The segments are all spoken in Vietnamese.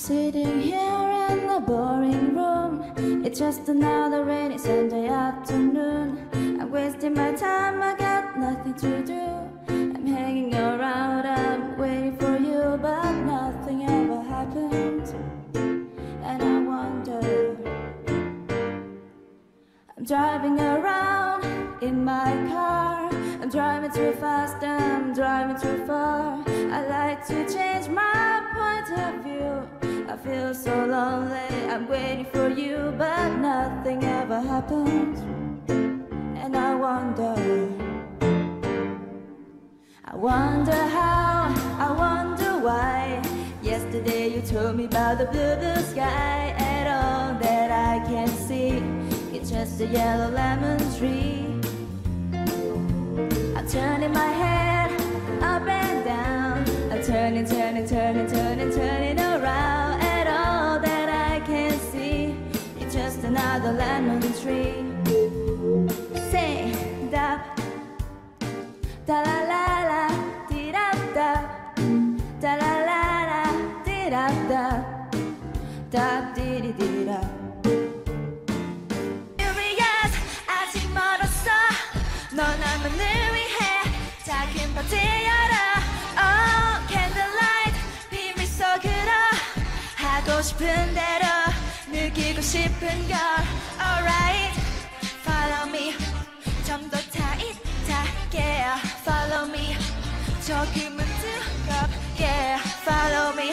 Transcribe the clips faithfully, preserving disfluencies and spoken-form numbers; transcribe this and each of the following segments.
Sitting here in the boring room, it's just another rainy Sunday afternoon. I'm wasting my time, I got nothing to do. I'm hanging around, I'm waiting for you, but nothing ever happens. And I wonder, I'm driving around in my car, I'm driving too fast, I'm driving too far. I like to change my point of view. I feel so lonely, I'm waiting for you, but nothing ever happens. And I wonder, I wonder how, I wonder why. Yesterday you told me about the blue, blue sky, and all that I can see, it's just a yellow lemon tree. I'm turning my head up and down, I'm turning, turning, turning, turning, turning around, and all that I can see, it's just another lemon tree. Say, da, da la la la, di da da, da la la la, di da da, da di di di da. Curious, 아직 멀었어. 넌 나만을 위해 작은 파티 열어. Oh, candlelight, 비밀 속으로 하고 싶은 대로 느끼고 싶은 걸. Alright, follow me. 좀 더 타이트하게. Follow me. 조금은 뜨겁게. Follow me.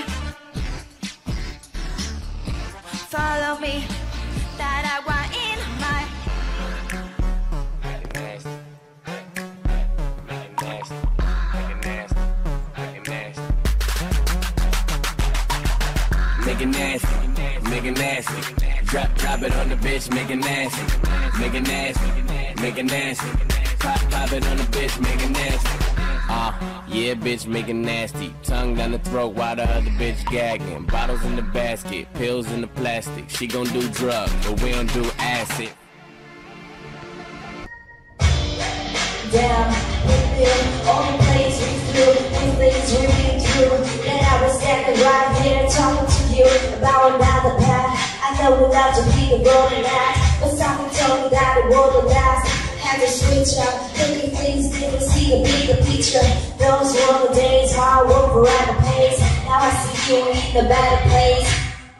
Follow me. 따라와 in my. Make it nasty, make it nasty. Drop, drop it on the bitch, make it nasty. Make it nasty, make it nasty. Pop, pop it on the bitch, make it nasty. Ah, uh, yeah, bitch, make it nasty. Tongue down the throat while the other bitch gagging. Bottles in the basket, pills in the plastic. She gon' do drugs, but we don't do acid. Damn, we've been all the place we flew, these things we've been through. And I was standing right here talking to you about another path. I know we love to be the rolling ass, but something told me that it wouldn't last. Had to switch up, looking things different, see the bigger picture. Those were the days, hard work for at the pace. Now I see you in a better place.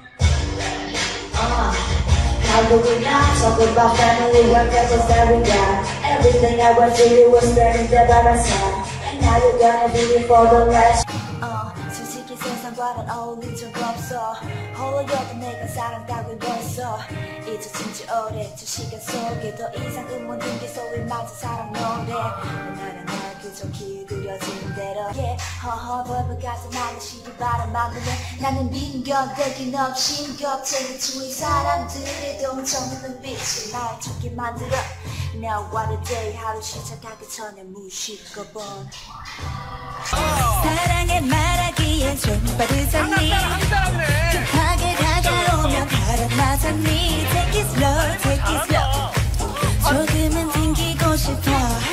Uh, how could we not talk about family when that was that we got? Everything I went through, you were standing there by my side. And now you're gonna be here for the last. 어, 솔직히 세상과는 어울린 적 없어. 홀로 여도 내가 사랑 따윈 벌써 잊혀진 지 오래. 저 시간 속에 더 이상 음원 등기 소리 맞은 사랑 노래. 나는 날 그저 기울여진 대로. Yeah, 허허 벌벌 가슴 안에 시리 바람 만드네. 나는 민격되긴 없이 겹쳐진 주위 사람들의 동정의 눈빛이 날 찾게 만들어. Now what a day, 하루 시작하기 전에 무심거본. 사랑해 말하기엔 좀 빠르잖니. 급하게 다가오면 바로 나서니. Take it slow, take it slow. 조금은 튕기고 싶어.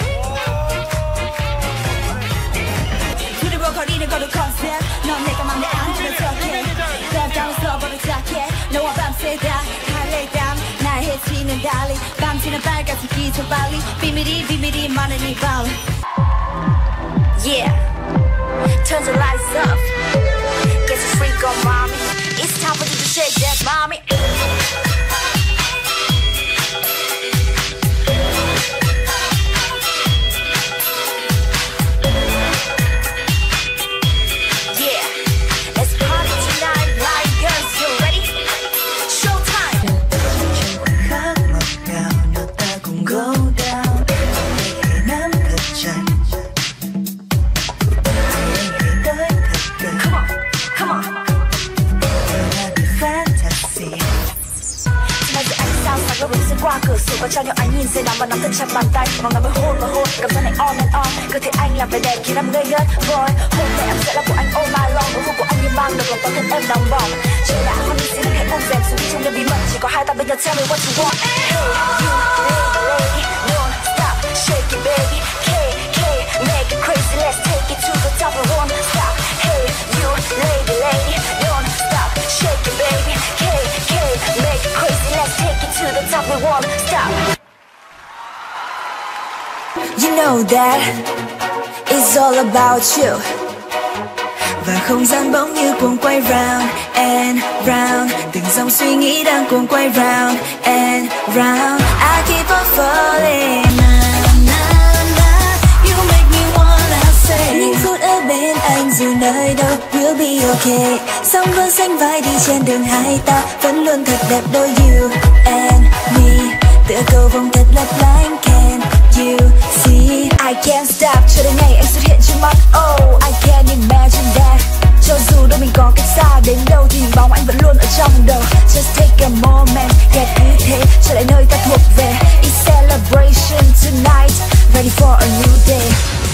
두리번거리는 거로 컨셉. 넌 내가 맘에 안 들어 척해. 깜짝을 써버려 착해. 너와 밤새다 할래 담 날 해치는 달리. 밤새는 빨간색 기초 빨리. 비밀이 비밀이 많은 이 밤. Yeah, turn the lights up. Get your freak on, mommy. It's time for you to shake that, mommy. Yeah, let's party tonight, like girls. You ready? Showtime. Go down. qua cửa sổ và cho những ánh nhìn dây nằm và nắm thật chặt bàn tay bằng nắm với hôn và hôn cầm thân này on and on. Cơ thể anh làm vẻ đẹp khiến em ngây ngất boy. Hôn này em sẽ là của anh all my long. Nụ hôn của anh như mang được lòng toàn thân em đong bỏng. Trời đã không đi xin hãy ôm dẹp xuống đi trong đêm bí mật chỉ có hai ta bên nhau. Tell me what you want. Hey you lady, don't stop, shake it baby. K K make it crazy, let's take it to the top and won't stop. Hey you lady, lady, don't stop, shake You know that it's all about you. Và không gian bỗng như cuồng quay round and round. Từng dòng suy nghĩ đang cuồng quay round and round. I keep on falling. Những phút ở bên anh dù nơi đâu will be okay. Sóng vẫn sánh vai đi trên đường hai ta vẫn luôn thật đẹp đôi you and me. Tựa cầu vồng thật lấp lánh. Can you see? I can't stop cho đến ngày anh xuất hiện trước mắt. Oh, I can't imagine that. Cho dù đôi mình có cách xa đến đâu thì bóng anh vẫn luôn ở trong đầu. Just take a moment, yeah cứ thế trở lại nơi ta thuộc về. It's celebration tonight, ready for a new day.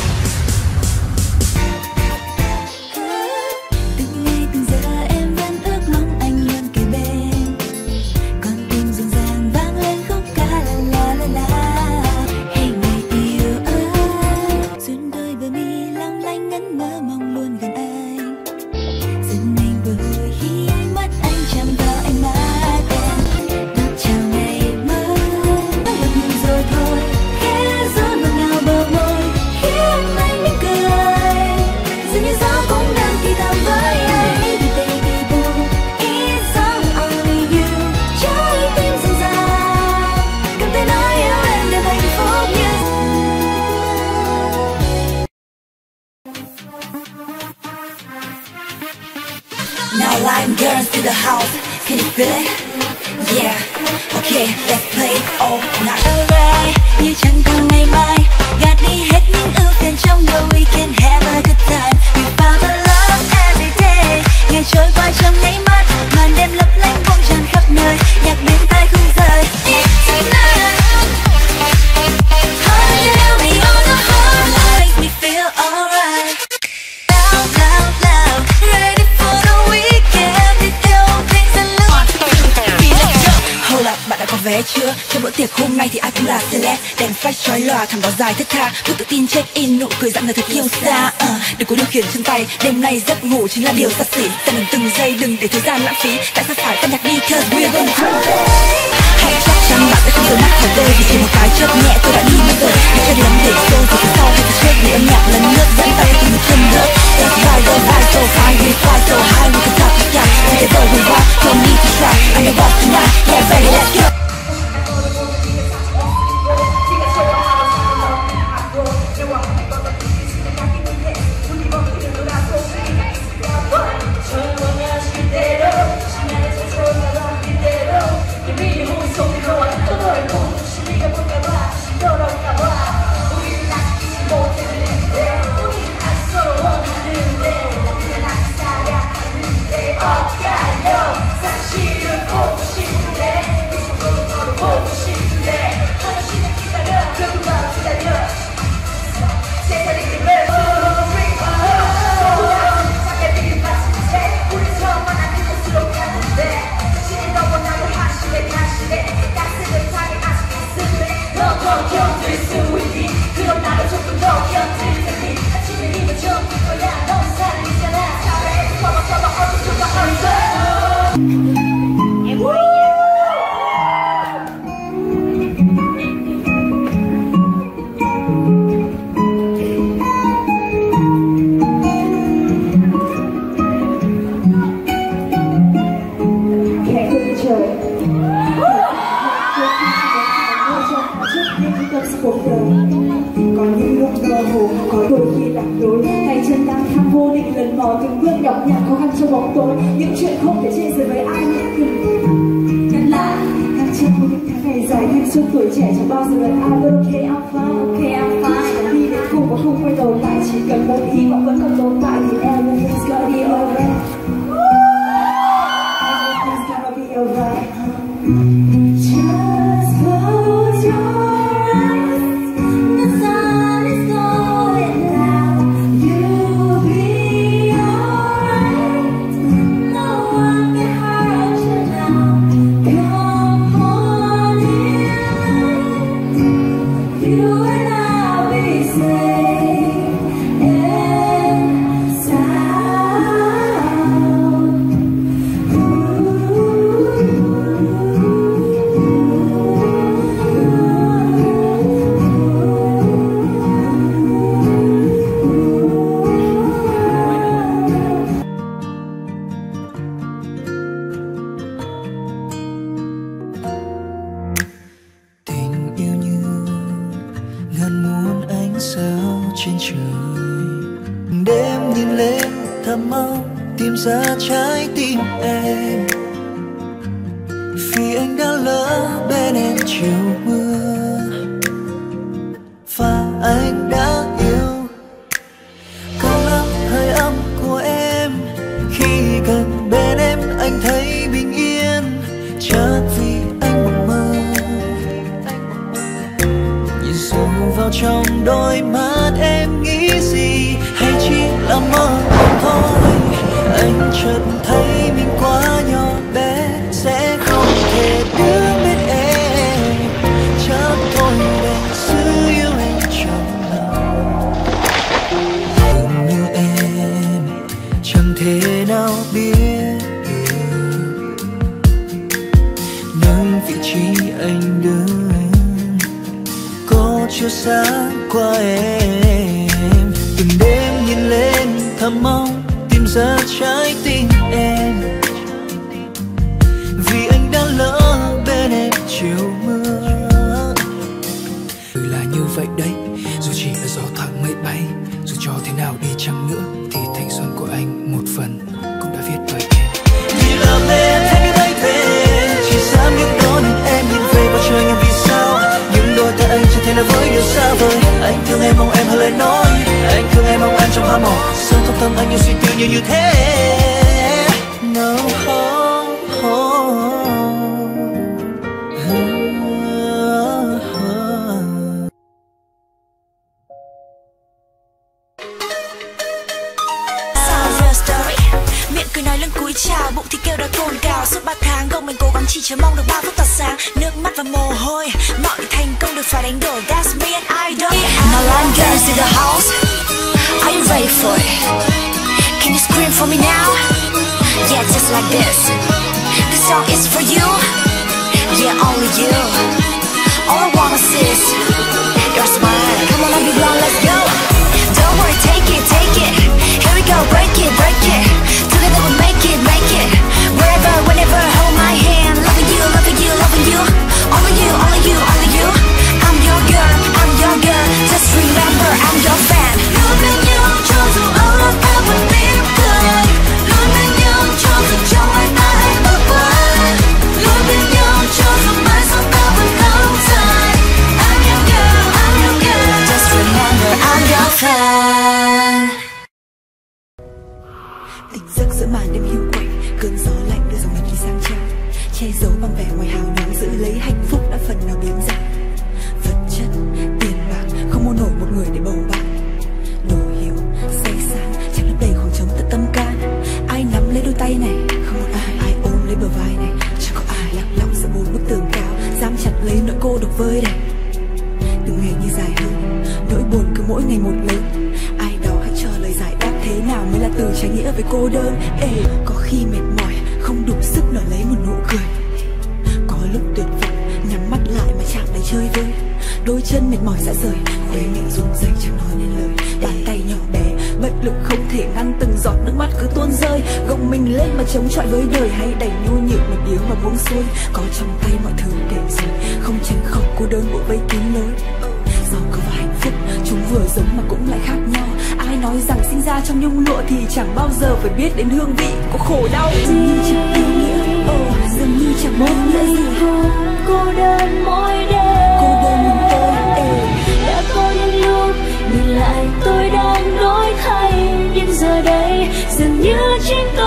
Now line girls to the house, can you feel it? Yeah, okay, let's play all night. Alright, như chẳng còn ngày mai, gạt đi hết những ưu phiền trong đời. We can have a good time, we found the love every day. Ngày trôi qua trong nháy mắt, màn đêm lấp lánh bông tràn khắp nơi. Nhạc bên tai không rời. Tonight, honey, tell me all the heart, make me feel alright. Loud, loud, loud, ready for the weekend. Hold up, bạn đã có vé chưa? Cho bữa tiệc hôm nay thì ai cũng là celeb. Đèn flash chói lòa, thẳng vào dài thức tha. Cứ tự tin check in, nụ cười dặn người thật yêu xa. uh, Đừng có điều khiển chân tay, đêm nay giấc ngủ chính là điều xa xỉ. Tận hưởng từng giây, đừng để thời gian lãng phí. Tại sao phải tân nhạc đi, cause we're gonna crazy. Hãy chắc chắn bạn sẽ không rời mắt khỏi tôi. Vì chỉ một cái chớp nhẹ tôi đã đi mất rồi. Hãy cho đi lắm để xô, rồi từ sau hay từ trước. Để âm nhạc lần nước dẫn ta đi từng chân nữa. Let's fly, go high, so fly, we fly so high. We can top the sky, together we rock. Don't need to try, I'm the boss tonight. Yeah, baby, let's go. Có những lúc mơ hồ, có đôi khi lạc lối. Tay chân lang thang vô định lần mò từng bước nhọc nhằn khó khăn trong bóng tối. Những chuyện không thể chia sẻ với ai nhé. Nhân lại tháng trước của những tháng ngày dài thanh xuân tuổi trẻ chẳng bao giờ là I'm okay, I'm fine, okay, I'm fine. Đi đến cùng và không quay đầu lại, chỉ cần một hy vọng vẫn còn tồn tại thì everything's gonna be alright. Everything's gonna be alright. Just close your sao trên trời. Đêm nhìn lên thầm mong tìm ra trái tim em, vì anh đã lỡ bên em chiều mưa và anh đã yêu. Cao lắm hơi ấm của em, khi gần bên em anh thấy bình yên, chợt vì anh một mơ. Nhìn sâu vào trong đôi mắt em nghĩ gì, hay chỉ là mơ thôi. Anh chợt thấy mình quá nhỏ bé, sẽ không thể đứng bên em. Chắc thôi đành giữ yêu anh trong lòng. Dường như em chẳng thể nào biết được nơi vị trí anh đứng có chiếu sáng qua em. Từng đêm nhìn lên thầm mong tìm ra trái tim em, vì anh đã lỡ bên em chiều mưa. Ừ là như vậy đấy, dù chỉ là gió thoáng mây bay, dù cho thế nào đi chăng nữa thì thanh xuân của anh một phần cũng đã viết bởi em. Vì làm em thấy biết bay về, chỉ dám những đó nên em nhìn về bầu trời ngàn vì sao. Nhưng đôi tay anh chẳng thể nào với điều xa vời. Anh thương em mong em hơi lời nói, anh thương em mong em trong hoa màu. Sớm trong tâm anh nhiều suy tư nhiều như thế. No, oh, oh. Miệng cười nói lưng cúi chào, bụng thì kêu đói cồn cào. Suốt ba tháng gồng mình cố gắng chỉ chờ mong được ba phút tỏa sáng. Nước mắt và mồ hôi, mọi thành công được phải đánh đổi. That's me and I don't. My line girls in the house, are you ready for it? Can you scream for me now? Yeah, just like this. This song is for you. Yeah, only you. All I wanna see is your smile. Come on everyone, let's go. Don't worry, take it, take it. Here we go, break it, break it. Together we'll make it, make it. Wherever, whenever, hold my hand. Loving you, loving you, loving you. Only you, only you, only you. I'm your girl, I'm your girl. Just remember, I'm your fan. Loving you, cho dù âu lắm em vẫn mỉm cười. Loving you, cho dù trong anh ta hay bước qua. Loving you, cho dù mãi sau ta vẫn không dài. I'm your girl, I'm your girl. Just remember, I'm your fan. Tỉnh giấc giữa màn đêm hiu quạnh, cơn gió lạnh đưa dòng nhật ký sang trang, che giấu bằng vẻ ngoài hào nhoáng, giữ lấy hạnh phúc đã phần nào biến dạng. Vật chất, tiền bạc không mua nổi một người để bầu bạn. Đồ hiểu, say sáng chẳng lấp đầy khoảng trống tận tâm can. Ai nắm lấy đôi tay này, không một ai. Ai ôm lấy bờ vai này, chẳng có ai. Lặng lặng giữa bốn bức tường cao, dám chặt lấy nỗi cô độc vơi đầy. Từng ngày như dài hơn, nỗi buồn cứ mỗi ngày một lớn. Ai đó hãy cho lời giải đáp thế nào mới là từ trái nghĩa với cô đơn. Ê, có khi mệt mỏi không đủ sức nở lấy một nụ cười. Có lúc tuyệt vọng nhắm mắt lại mà chẳng đầy chơi vơi. Đôi chân mệt mỏi dã rời, khóe miệng run rẩy chẳng nói nên lời. Bàn tay nhỏ bé bất lực không thể ngăn từng giọt nước mắt cứ tuôn rơi. Gồng mình lên mà chống chọi với đời, hay đành nhu nhược một tiếng mà buông xuôi. Có trong tay mọi thứ để rồi, không tránh khỏi cô đơn bộ vây kín lối. Giàu có và hạnh phúc chúng vừa giống mà cũng lại khác nhau. Ai nói rằng sinh ra trong nhung lụa thì chẳng bao giờ phải biết đến hương vị của khổ đau. Dường như chẳng ý nghĩa, oh, dường như chẳng một lẽ gì hơn. Cô đơn mỗi đêm, cô đơn mình tôi, ê. đã có những lúc nhìn lại tôi đang đổi thay, nhưng giờ đây dường như chính